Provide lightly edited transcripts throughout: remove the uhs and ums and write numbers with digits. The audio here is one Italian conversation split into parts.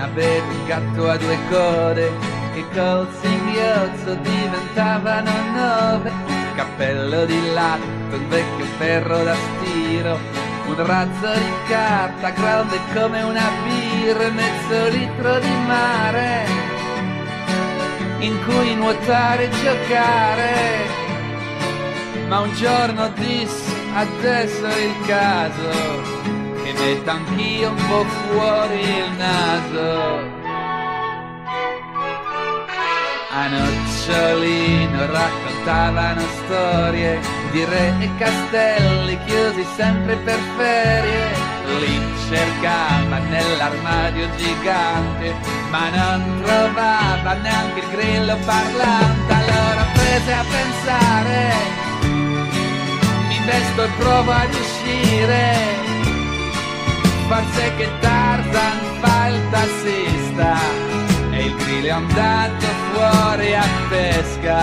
avevo un gatto a due code che col singhiozzo diventavano 9. Un cappello di latte, un vecchio ferro da stiro, un razzo di carta grande come una birra, mezzo litro di mare in cui nuotare e giocare. Ma un giorno dissi: adesso è il caso che metta anch'io un po' fuori il naso. A Nocciolino raccontavano storie di re e castelli chiusi sempre per ferie. Li cercava nell'armadio gigante, ma non trovava neanche il grillo parlante. Allora prese a pensare: mi vesto e provo ad uscire. Forse che Tarzan fa il tassista e il grillo è andato fuori a pesca.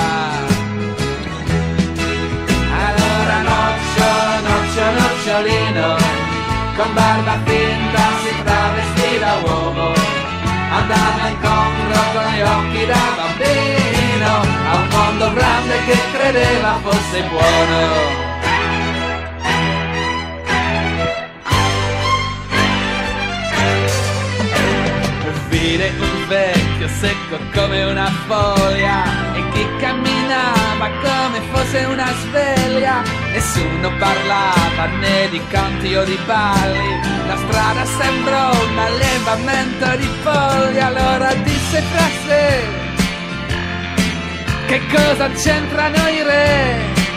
Allora Nocciolino, con barba finta si travestì da uomo, andava incontro con gli occhi da bambino a un mondo grande che credeva fosse buono. Vide un vecchio secco come una foglia e che camminava come fosse una sveglia. Nessuno parlava né di canti o di balli, la strada sembrò un allevamento di polli. Allora disse fra sé: che cosa c'entrano i re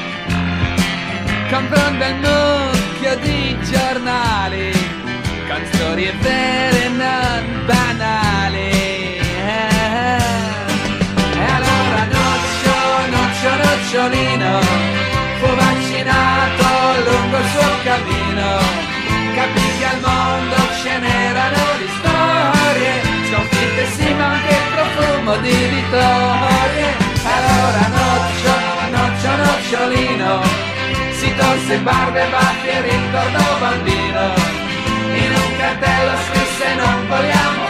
con un bel mucchio di giornali, con storie vere e non banali. E allora Nocciolino fu vaccinato lungo il suo cammino, capì che al mondo ce n'erano di storie, sconfitte sì ma anche profumo di vittorie. Allora Nocciolino si tolse barbe, baffi e ritornò bambino. In un cartello scrisse: non vogliamo